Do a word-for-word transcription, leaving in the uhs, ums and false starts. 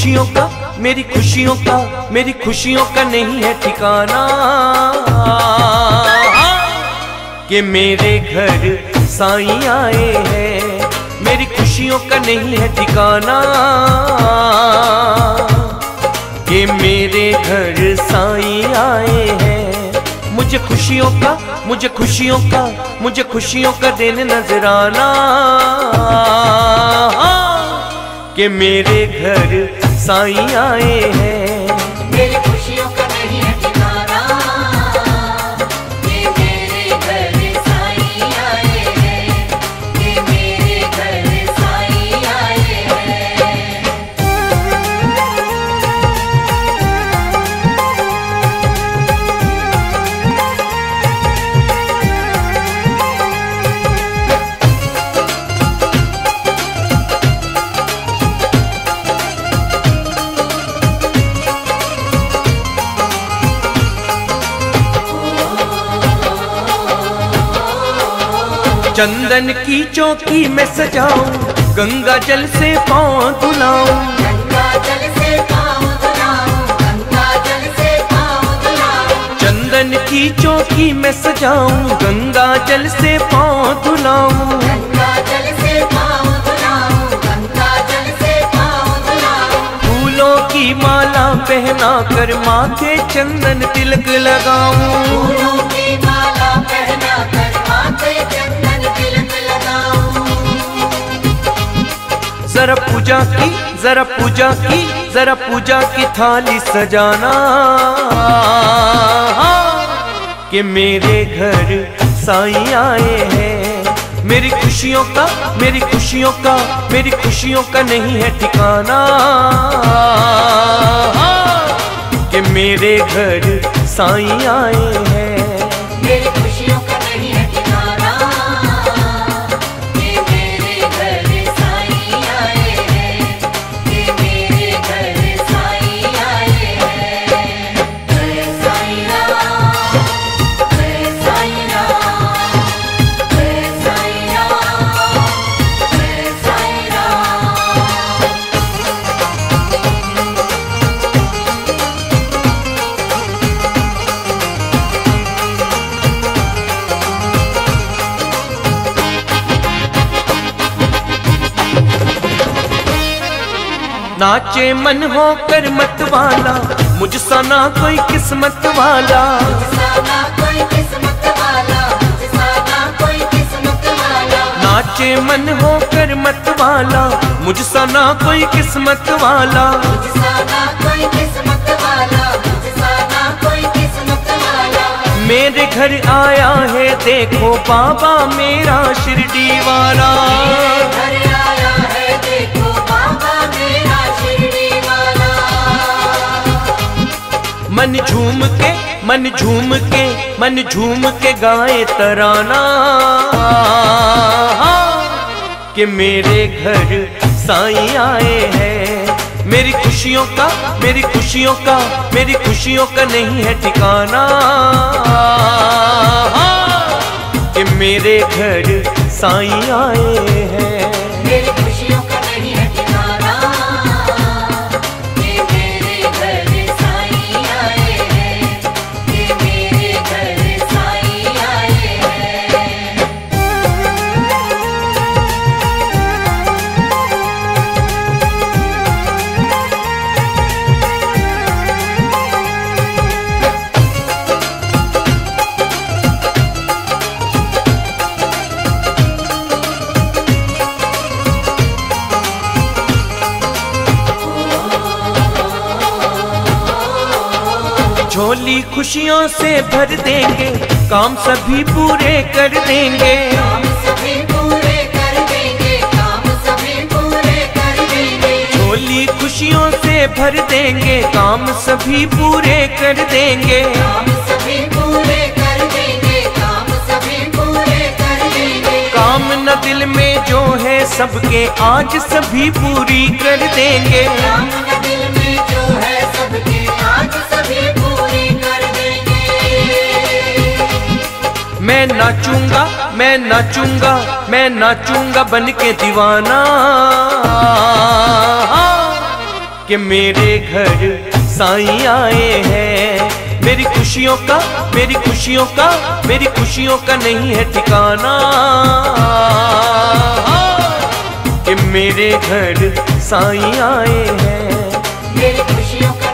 खुशियों का, मेरी खुशियों का, मेरी खुशियों का नहीं है ठिकाना। कि मेरे घर साईं आए हैं, मेरी खुशियों का नहीं है ठिकाना। कि मेरे घर साईं आए हैं, मुझे खुशियों का, मुझे खुशियों का, मुझे खुशियों का दिन नजर आना। कि मेरे घर साईं आए हैं, मेरी खुशियों का नहीं है ठिकाना। कि मेरे घर साईं आए हैं, कि मेरे घर साईं आए हैं। चंदन की चौकी में सजाऊं, गंगा जल से पाँव धुलाऊं। गंगा जल से पाँव धुलाऊं, गंगा जल से पाँव धुलाऊं। चंदन की चौकी में सजाऊं, गंगा जल से पाँव धुलाऊं। गंगा जल से पाँव धुलाऊं, गंगा जल से पाँव धुलाऊं। फूलों की माला पहना कर माथे चंदन तिलक लगाऊं। फूलों की माला पहना कर माथे चंदन तिलक लगाऊं। जरा पूजा की, जरा पूजा की, जरा पूजा की थाली सजाना। कि मेरे घर साईं आए हैं, मेरी खुशियों का, मेरी खुशियों का, मेरी खुशियों का नहीं है ठिकाना। कि मेरे घर साईं आए हैं, मेरी खुशियों का नहीं है ठिकाना। कि मेरे घर साईं आए हैं, कि मेरे घर साईं आए हैं। जय साईं राम, जय साईं राम, जय साईं राम, जय साईं राम। नाचे मन हो कर मत वाला, मुझसा ना कोई किस्मत वाला। मुझसा ना कोई किस्मत वाला, मुझसा ना कोई किस्मत वाला। नाचे मन हो कर मत वाला, मुझसा ना कोई किस्मत वाला। मुझसा ना कोई किस्मत वाला, मुझसा ना कोई किस्मत वाला। मेरे घर आया है देखो बाबा मेरा शिरडी वाला। घर आया है देखो बाबा मेरा शिरडी वाला। मन झूम के, मन झूम के, मन झूम के गाए तराना। कि मेरे घर साईं आए हैं, मेरी खुशियों का, मेरी खुशियों का, मेरी खुशियों का नहीं है ठिकाना। कि मेरे घर साईं आए हैं, मेरी खुशियों का नहीं है ठिकाना। कि मेरे घर साईं आए हैं, कि मेरे घर साईं आए हैं। झोली खुशियों से भर देंगे, काम सभी पूरे कर देंगे। काम सभी पूरे कर देंगे, काम सभी पूरे कर देंगे। झोली खुशियों से भर देंगे, काम सभी पूरे कर देंगे। काम सभी पूरे कर देंगे, काम सभी पूरे कर देंगे। कामना दिल में जो है सबके आज सभी पूरी कर देंगे। कामना दिल में जो है सबके आज सभी पूरी कर देंगे। मैं नाचूंगा, मैं नाचूंगा, मैं नाचूंगा बन के दीवाना। कि मेरे घर साईं आए हैं। मेरी खुशियों का मेरी खुशियों का मेरी खुशियों का नहीं है ठिकाना, कि मेरे घर साईं आए हैं। मेरी खुशियों का